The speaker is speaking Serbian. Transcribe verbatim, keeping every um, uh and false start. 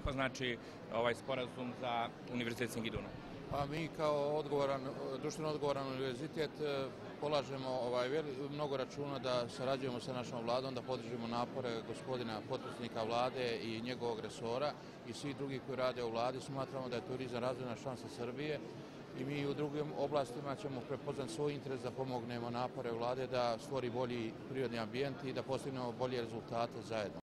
Šta znači ovaj sporazum za Univerzitet Singidunum? Pa mi kao odgovoran, društveno odgovoran univerzitet polažemo ovaj, mnogo računa da sarađujemo sa našom vladom, da podržimo napore gospodina potpredsjednika vlade i njegovog resora i svih drugih koji rade u vladi. Smatramo da je turizam razvojna šansa Srbije i mi u drugim oblastima ćemo prepoznati svoj interes da pomognemo napore vlade da stvori bolji prirodni ambijent i da postignemo bolje rezultate zajedno.